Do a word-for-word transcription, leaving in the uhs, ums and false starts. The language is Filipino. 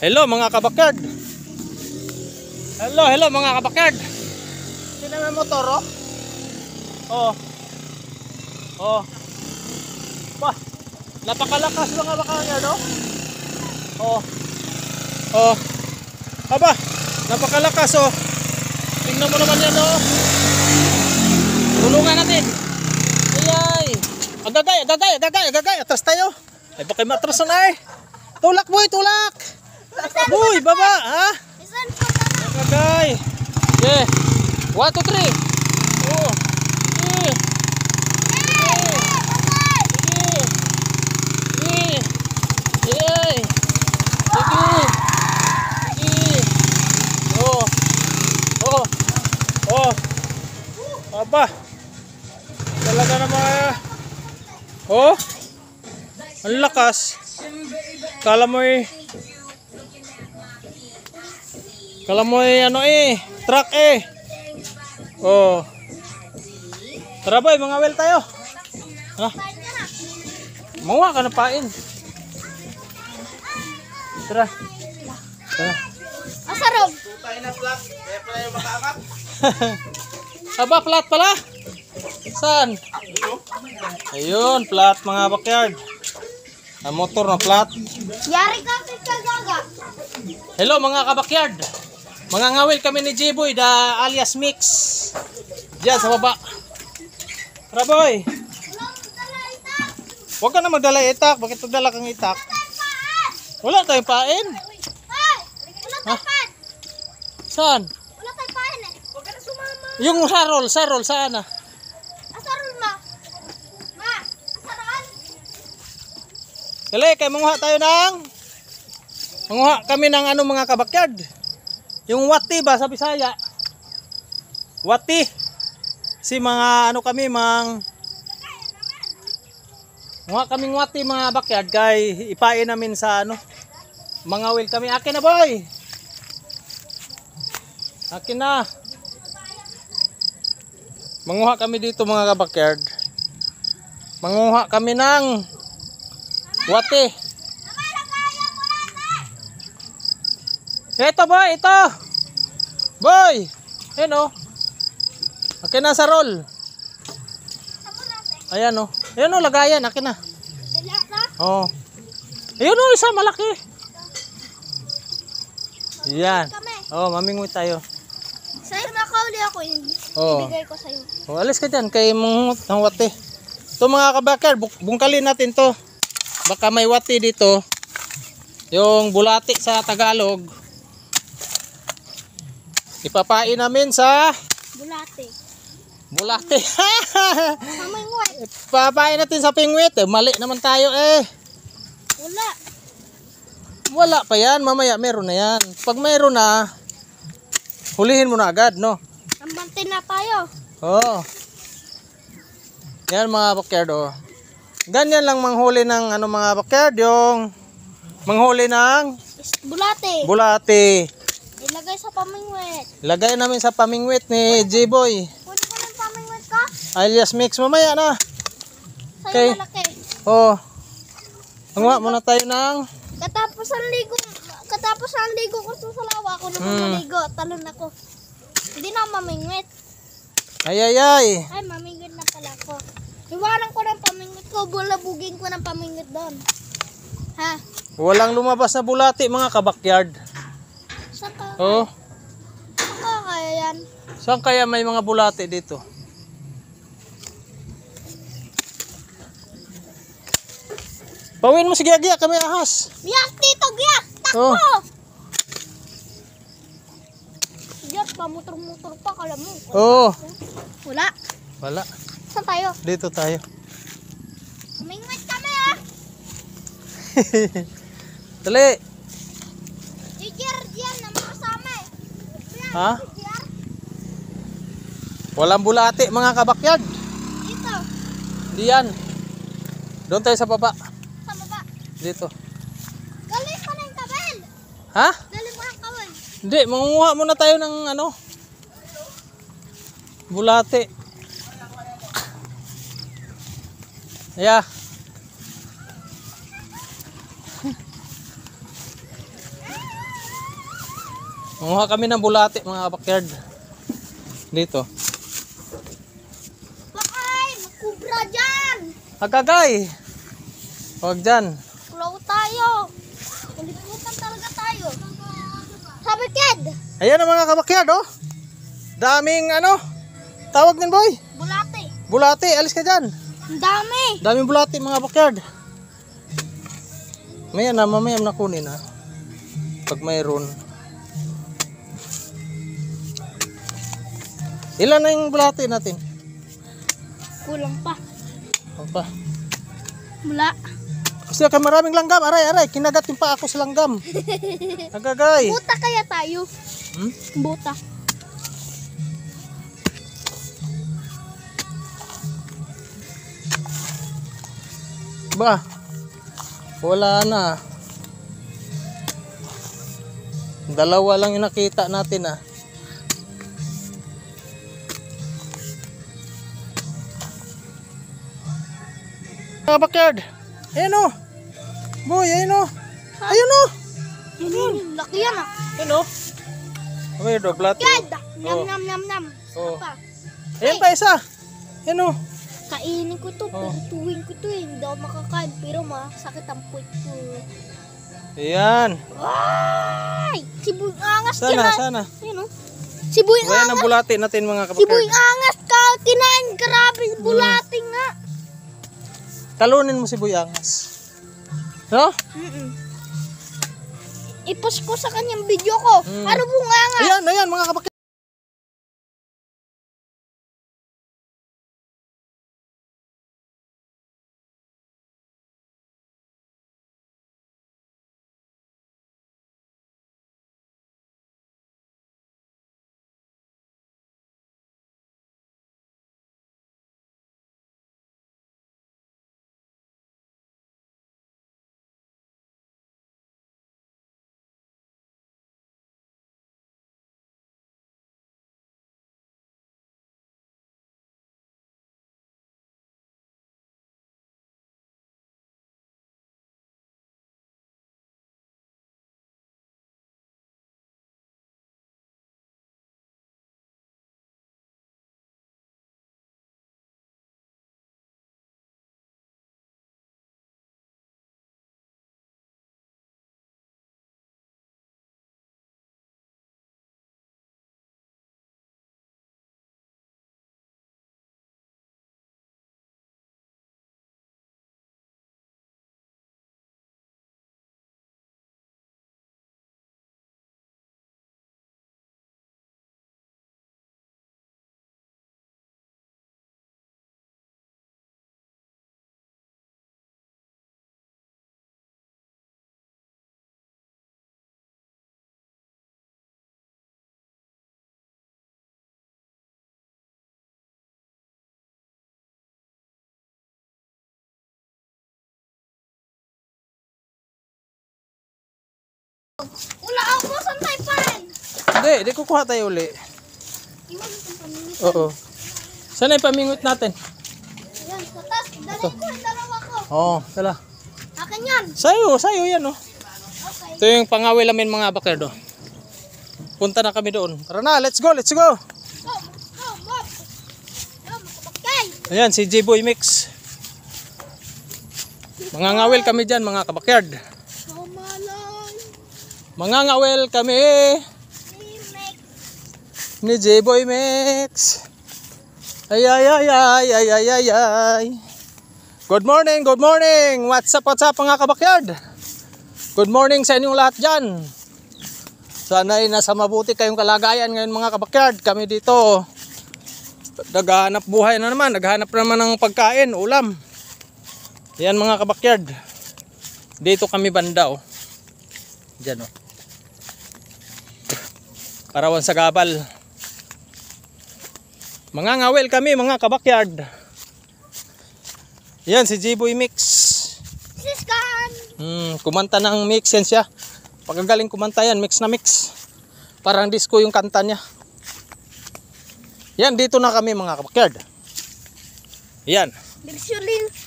Hello mga kabakyard. Hello, hello mga kabakyard. Sino may motor oh? Oh. Oh. Wah, napakalakas mga kabakyard oh. Oh. Oh. Aba, napakalakas oh. Tingnan mo naman yan oh. Tulungan natin. Ayay. Agagay, agagay, agagay, agagay. Atras tayo. Ay baka matras na eh. Tulak boy, tulak. Boy, baba, ha? Agagay. Yeah. One, two, three. Oh. Yeah. Yeah. Yeah. Sige. Sige. Oh. Oh. Oh. Aba. Talaga naman. Oh. Ang lakas. Kala mo eh. Kala mo eh ano eh. Truck eh. Oh. Tara boy, mga well tayo. Ha? Mawa ka na pain. Tara. Tara. Asarog. Tayo na flat. Kaya pala yung makaangat. Aba, flat pala. Saan? Ayun, flat mga backyard. Ang motor na flat. Yari ka kagaga. Hello mga kabakyard. Mga ngawil kami ni J-Boy, da alias Mix. Diyan sa baba. Tara boy. Huwag ka na magdala itak. Bakit magdala kang itak? Wala tayong pain. Wala tayong pain. Saan? Wala tayong pain eh. Huwag ka na sumama. Yung sarol, sarol, saan na? Asarol ma. Ma, asarol. Kali, kay manguha tayo ng manguha kami ng ano mga kabakyard. Yung wati ba sa Bisaya? Wati. Si mga ano kami mang manguha kaming wati mga bakyard kay ipain namin sa ano. Mangawil kami. Akin na boy. Akin na. Manguha kami dito mga kabakyard. Manguha kami ng wati. Ito boy, ito. Boy. Ayan o. Akin na sa roll. Ayan o. Ayan o, lagayan. Akin na. Oo. Ayan o, isa malaki. Yan. Oo, mamingoy tayo. Sa'yo nakauli ako yun. Oo. Ibigay ko sa'yo. O, alis ka dyan kay mangungot ng wati. Ito mga kabakyard, bungkalin natin to. Baka may wati dito. Yung bulati sa Tagalog. Ipapain namin sa Bulate. bulati. Samay mo eh. Ipapain natin sa pingwit. Eh, mali naman tayo eh. Wala. Wala pa yan. Mamaya meron na yan. Pag meron na, hulihin mo na agad, no? Ambante na tayo. Oo. Yan mga backyard, oh. Ganyan lang manghuli ng ano mga backyard, yung manghuli ng Bulate. bulati. Ilagay sa pamingwit. Lagay namin sa pamingwit ni J-Boy. Pwede ko ng pamingwit ka? Alias Mix, mamaya na. Sa'yo Okay. malaki. Oh. Manguha muna tayo ng Katapos ang ligo, katapos ang ligo ko sa salawa, ako naman Hmm. maligo, talon ako. Hindi na ako mamingwit. ay ay ay. Ay, mamingwit na pala ako. Iwanan ko ng pamingwit ko, bulabugin ko ng pamingwit doon. Ha? Walang lumabas na bulati mga kabakyard. Saan ka? Oh. Saan ka kaya yan? Saan kaya may mga bulati dito? Pawin mo si Giya-Giya, kami ahas. Giyak, tito, giyak! Takbo! Oh. Giyak pa, motor-motor pa, kala mo. Oh. Wala. Wala. Saan tayo? Dito tayo. Mamingwit kami ah! Dali. Si Jer, diyan na makasama eh. Yan, Ha? si Jer, Walang bulati mga kabakyard. dito. Diyan. Doon tayo sa baba. Sa baba. Dito. Galing pa na yung kabel. Ha? Galing mo ang kabel. Hindi, mangunguha muna tayo ng ano? Bulati. Yeah. Manguha kami ng bulati mga backyard. Dito. Bakay, makubra dyan. Agagay. Huwag dyan. Flow tayo. Uliputan talaga tayo. Sabi kid, Ayan ang mga kabakyard oh. Daming ano. Tawag din boy. bulate. Bulati, alis ka dyan. Ang dami. Daming bulati mga backyard. Maya na, mamaya na kunin ha. Pag mayroon. Ilan na yung bulati natin? Kulang pa. Ano pa? Mula. Kasi ka maraming langgam. Aray, aray. Kinagat yung pa ako sa langgam. Agagay. Buta kaya tayo. Hmm? Buta. Ba? Wala na. Dalawa lang yung nakita natin ah. Mga backyard. Ayan o. Boy, ayan o. Ayun o. Yun, laki yan ah. Ayan o. May doblat. Kid, nam Oh. nam nam nam. Oh. Apa? Ayan pa isa. Ayan o. Kainin ko to, Oh. tutuwin ko to eh. Hindi ako makakain, pero masakit ang puwit ko. Ayan. Ay! Siboy angas Sana, kinain. sana. Ayun oh. Siboy Ayan ang angas. bulati natin mga Siboy kabakard. angas ka kinain. Grabe, bulati nga. Talunin mo si Buyangas. No? Mm-mm. I-post ko sa kanyang video ko. Mm. Ano bung angas? Ayan, ayan mga kabakard. Wala ako sa taypan. Hindi, hindi kukuha tayo uli. Iwan itong paminit. Oo. Saan yung pamingot natin? Yan, sa taas. Dalhin ko yung dalawa ko. Oo, tala. Akin yan. Sayo, sayo yan oh. Okay. Ito yung pangawil namin mga bakerd oh. Punta na kami doon. Tara na, let's go, let's go. Go, go, go. Go, makabakay. Ayan, si J-Boy Mix. Mangangawil kami dyan mga kabakyard. Kamalay. Mangangawil kami Remake. ni J-Boy Mix. Ay ay ay ay ay ay ay ay. Good morning, good morning. What's up, what's up mga kabakyard? Good morning sa inyong lahat dyan. Sana'y nasa mabuti kayong kalagayan ngayon mga kabakyard. Kami dito naghahanap buhay na naman. Naghahanap naman ng pagkain, ulam. Yan mga kabakyard. Dito kami banda oh. Diyan oh. Parawan sa gabal. Mangangawil kami mga kabakyard. Yan si J-Boy Mix. Siskan. Hmm, kumanta ng mix yan siya. Pagkagaling kumanta yan, mix na mix. Parang disco yung kanta niya. Yan, dito na kami mga kabakyard. Yan. Usually,